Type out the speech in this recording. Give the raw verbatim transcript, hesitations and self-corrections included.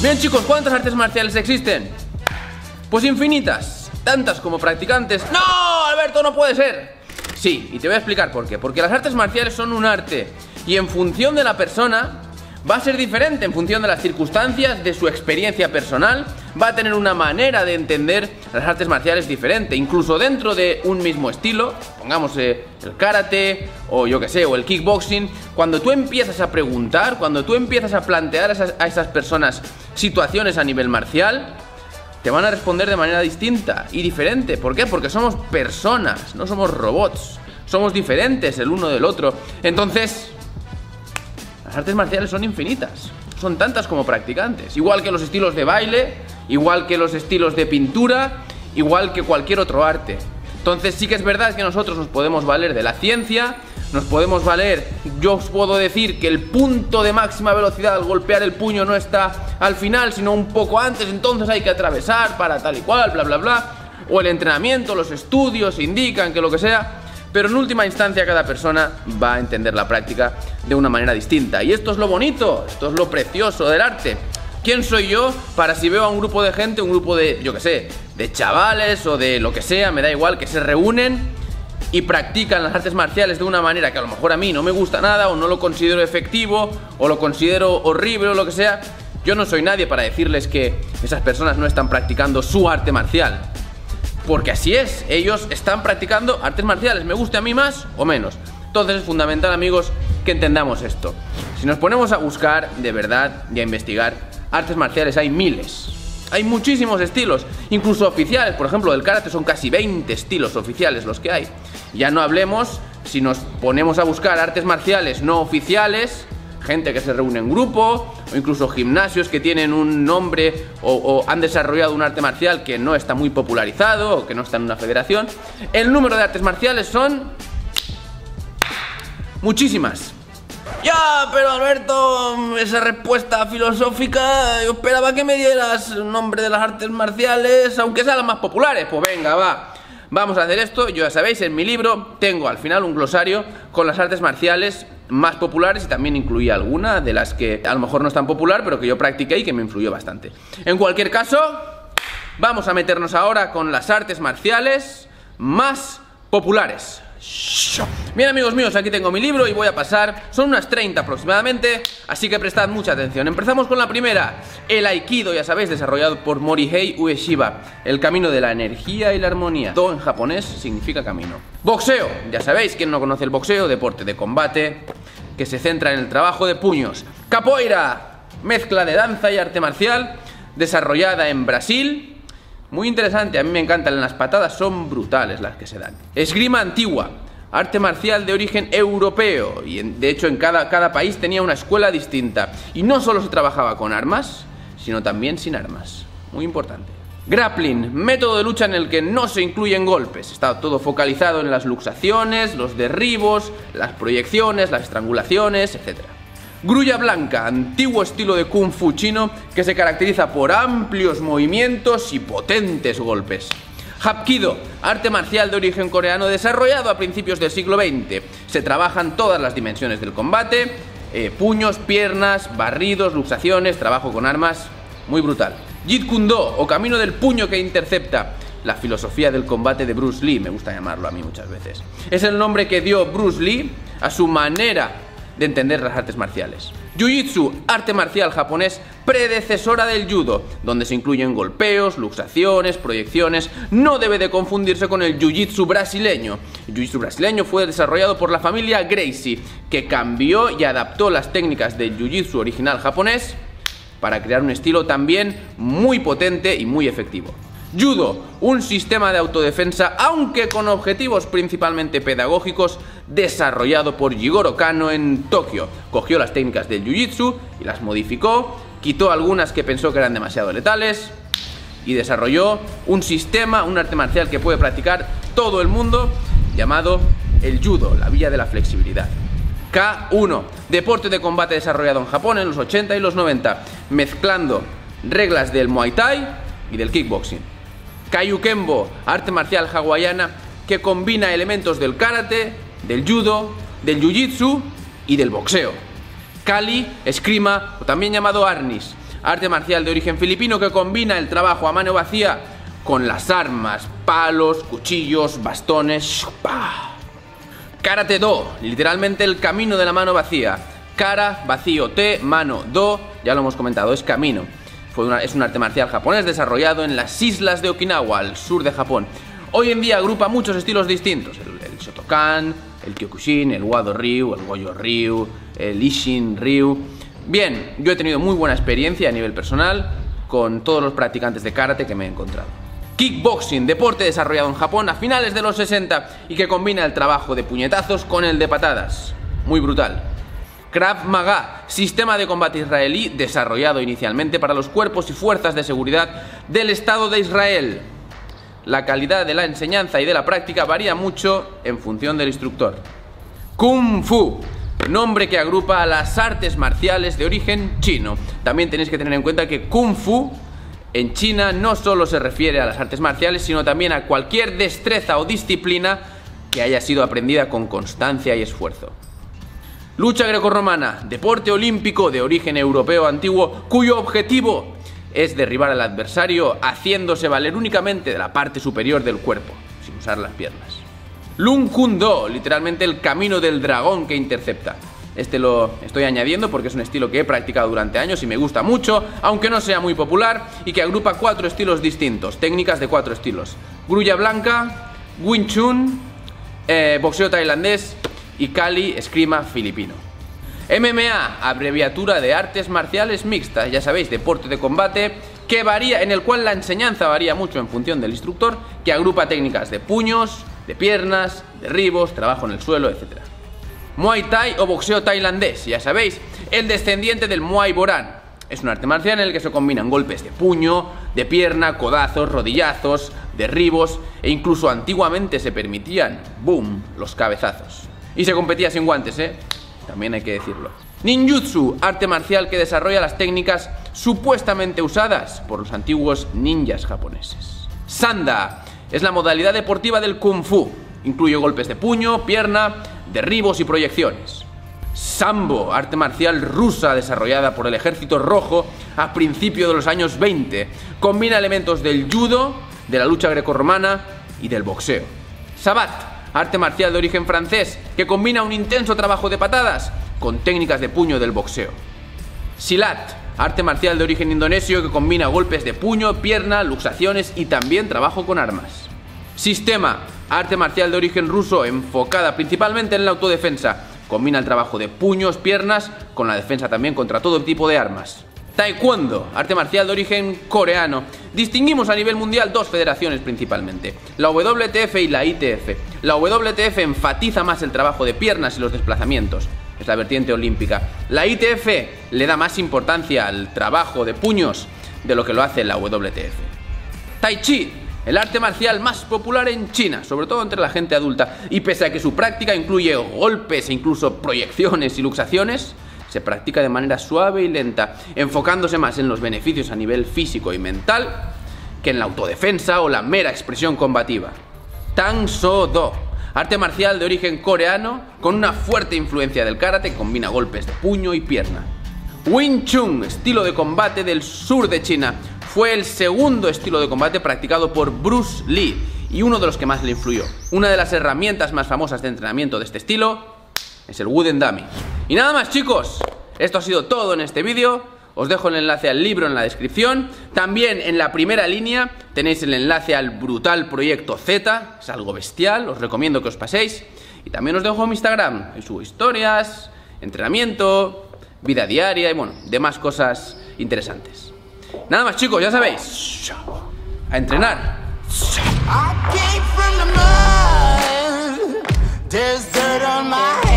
Bien chicos, ¿cuántas artes marciales existen? Pues infinitas, tantas como practicantes. ¡No, Alberto, no puede ser! Sí, y te voy a explicar por qué. Porque las artes marciales son un arte y en función de la persona va a ser diferente, en función de las circunstancias, de su experiencia personal, va a tener una manera de entender las artes marciales diferente. Incluso dentro de un mismo estilo, pongamos eh, el karate o yo que sé, o el kickboxing, cuando tú empiezas a preguntar, cuando tú empiezas a plantear a esas, a esas personas situaciones a nivel marcial, te van a responder de manera distinta y diferente. ¿Por qué? Porque somos personas, no somos robots, somos diferentes el uno del otro. Entonces, las artes marciales son infinitas, son tantas como practicantes, igual que los estilos de baile, igual que los estilos de pintura, igual que cualquier otro arte. Entonces sí que es verdad que nosotros nos podemos valer de la ciencia, nos podemos valer, yo os puedo decir que el punto de máxima velocidad al golpear el puño no está al final, sino un poco antes, entonces hay que atravesar para tal y cual, bla bla bla, o el entrenamiento, los estudios indican que lo que sea. Pero en última instancia cada persona va a entender la práctica de una manera distinta. Y esto es lo bonito, esto es lo precioso del arte. ¿Quién soy yo para si veo a un grupo de gente, un grupo de, yo qué sé, de chavales o de lo que sea, me da igual, que se reúnen y practican las artes marciales de una manera que a lo mejor a mí no me gusta nada, o no lo considero efectivo, o lo considero horrible o lo que sea? Yo no soy nadie para decirles que esas personas no están practicando su arte marcial. Porque así es, ellos están practicando artes marciales, me guste a mí más o menos. Entonces es fundamental, amigos, que entendamos esto. Si nos ponemos a buscar de verdad y a investigar artes marciales, hay miles, hay muchísimos estilos, incluso oficiales. Por ejemplo, del karate son casi veinte estilos oficiales los que hay. Ya no hablemos si nos ponemos a buscar artes marciales no oficiales, gente que se reúne en grupo, o incluso gimnasios que tienen un nombre o, o han desarrollado un arte marcial que no está muy popularizado o que no está en una federación. El número de artes marciales son muchísimas. Ya, pero Alberto, esa respuesta filosófica, yo esperaba que me dieras un nombre de las artes marciales, aunque sean las más populares. Pues venga, va. Vamos a hacer esto. Yo, ya sabéis, en mi libro tengo al final un glosario con las artes marciales más populares y también incluía alguna de las que a lo mejor no es tan popular, pero que yo practiqué y que me influyó bastante. En cualquier caso, vamos a meternos ahora con las artes marciales más populares. Bien, amigos míos, aquí tengo mi libro y voy a pasar, son unas treinta aproximadamente, así que prestad mucha atención. Empezamos con la primera, el Aikido, ya sabéis, desarrollado por Morihei Ueshiba, el camino de la energía y la armonía. Do en japonés significa camino. Boxeo, ya sabéis, quien no conoce el boxeo, deporte de combate que se centra en el trabajo de puños. Capoeira, mezcla de danza y arte marcial, desarrollada en Brasil. Muy interesante, a mí me encantan, las patadas son brutales las que se dan. Esgrima antigua, arte marcial de origen europeo, y en, de hecho en cada, cada país tenía una escuela distinta. Y no solo se trabajaba con armas, sino también sin armas. Muy importante. Grappling, método de lucha en el que no se incluyen golpes. Está todo focalizado en las luxaciones, los derribos, las proyecciones, las estrangulaciones, etcétera. Grulla blanca, antiguo estilo de kung fu chino que se caracteriza por amplios movimientos y potentes golpes. Hapkido, arte marcial de origen coreano desarrollado a principios del siglo veinte. Se trabajan todas las dimensiones del combate, eh, puños, piernas, barridos, luxaciones, trabajo con armas, muy brutal. Jeet Kune Do, o camino del puño que intercepta, la filosofía del combate de Bruce Lee, me gusta llamarlo a mí muchas veces. Es el nombre que dio Bruce Lee a su manera de entender las artes marciales. Jiu-Jitsu, arte marcial japonés predecesora del judo, donde se incluyen golpeos, luxaciones, proyecciones. No debe de confundirse con el Jiu-Jitsu brasileño. El Jiu-Jitsu brasileño fue desarrollado por la familia Gracie, que cambió y adaptó las técnicas del Jiu-Jitsu original japonés para crear un estilo también muy potente y muy efectivo. Judo, un sistema de autodefensa, aunque con objetivos principalmente pedagógicos, desarrollado por Jigoro Kano en Tokio. Cogió las técnicas del Jiu-Jitsu y las modificó, quitó algunas que pensó que eran demasiado letales y desarrolló un sistema, un arte marcial que puede practicar todo el mundo, llamado el Judo, la vía de la flexibilidad. K uno, deporte de combate desarrollado en Japón en los ochenta y los noventa, mezclando reglas del Muay Thai y del kickboxing. Kaiyukenbo, arte marcial hawaiana que combina elementos del karate, del judo, del jiu-jitsu y del boxeo. Kali, esgrima, o también llamado arnis, arte marcial de origen filipino que combina el trabajo a mano vacía con las armas, palos, cuchillos, bastones. ¡Shupa! Karate Do, literalmente el camino de la mano vacía. Kara, vacío, te, mano, do, ya lo hemos comentado, es camino. Fue una, es un arte marcial japonés desarrollado en las islas de Okinawa, al sur de Japón. Hoy en día agrupa muchos estilos distintos, el, el Shotokan, el Kyokushin, el Wado Ryu, el Gojo Ryu, el Isshin Ryu. Bien, yo he tenido muy buena experiencia a nivel personal con todos los practicantes de karate que me he encontrado. Kickboxing, deporte desarrollado en Japón a finales de los sesenta y que combina el trabajo de puñetazos con el de patadas. Muy brutal. Krav Maga, sistema de combate israelí desarrollado inicialmente para los cuerpos y fuerzas de seguridad del Estado de Israel. La calidad de la enseñanza y de la práctica varía mucho en función del instructor. Kung Fu, nombre que agrupa a las artes marciales de origen chino. También tenéis que tener en cuenta que Kung Fu en China no solo se refiere a las artes marciales, sino también a cualquier destreza o disciplina que haya sido aprendida con constancia y esfuerzo. Lucha grecorromana, deporte olímpico de origen europeo antiguo, cuyo objetivo es derribar al adversario haciéndose valer únicamente de la parte superior del cuerpo, sin usar las piernas. Lung Kun Do, literalmente el camino del dragón que intercepta. Este lo estoy añadiendo porque es un estilo que he practicado durante años y me gusta mucho, aunque no sea muy popular, y que agrupa cuatro estilos distintos, técnicas de cuatro estilos: grulla blanca, Wing Chun, eh, boxeo tailandés y Kali esgrima filipino. M M A, abreviatura de artes marciales mixtas, ya sabéis, deporte de combate que varía, en el cual la enseñanza varía mucho en función del instructor, que agrupa técnicas de puños, de piernas, derribos, trabajo en el suelo, etcétera. Muay Thai o boxeo tailandés, ya sabéis, el descendiente del Muay Boran. Es un arte marcial en el que se combinan golpes de puño, de pierna, codazos, rodillazos, derribos e incluso antiguamente se permitían, boom, los cabezazos. Y se competía sin guantes, ¿eh? También hay que decirlo. Ninjutsu, arte marcial que desarrolla las técnicas supuestamente usadas por los antiguos ninjas japoneses. Sanda, es la modalidad deportiva del Kung Fu. Incluye golpes de puño, pierna, derribos y proyecciones. Sambo, arte marcial rusa desarrollada por el Ejército Rojo a principios de los años veinte. Combina elementos del judo, de la lucha grecorromana y del boxeo. Sabat, arte marcial de origen francés que combina un intenso trabajo de patadas con técnicas de puño del boxeo. Silat, arte marcial de origen indonesio que combina golpes de puño, pierna, luxaciones y también trabajo con armas. Sistema, arte marcial de origen ruso enfocada principalmente en la autodefensa. Combina el trabajo de puños, piernas, con la defensa también contra todo tipo de armas. Taekwondo, arte marcial de origen coreano. Distinguimos a nivel mundial dos federaciones principalmente, la W T F y la I T F. La W T F enfatiza más el trabajo de piernas y los desplazamientos, es la vertiente olímpica. La I T F le da más importancia al trabajo de puños de lo que lo hace la W T F. Tai Chi, el arte marcial más popular en China, sobre todo entre la gente adulta, y pese a que su práctica incluye golpes e incluso proyecciones y luxaciones, se practica de manera suave y lenta, enfocándose más en los beneficios a nivel físico y mental que en la autodefensa o la mera expresión combativa. Tang Soo Do, arte marcial de origen coreano con una fuerte influencia del karate que combina golpes de puño y pierna. Wing Chun, estilo de combate del sur de China, fue el segundo estilo de combate practicado por Bruce Lee y uno de los que más le influyó. Una de las herramientas más famosas de entrenamiento de este estilo es el Wooden Dummy. Y nada más, chicos, esto ha sido todo en este vídeo. Os dejo el enlace al libro en la descripción. También en la primera línea tenéis el enlace al brutal Proyecto Z, es algo bestial, os recomiendo que os paséis. Y también os dejo mi Instagram, ahí subo historias, entrenamiento, vida diaria y bueno, demás cosas interesantes. Nada más, chicos, ya sabéis, a entrenar. I came from the mud. There's dirt on my head.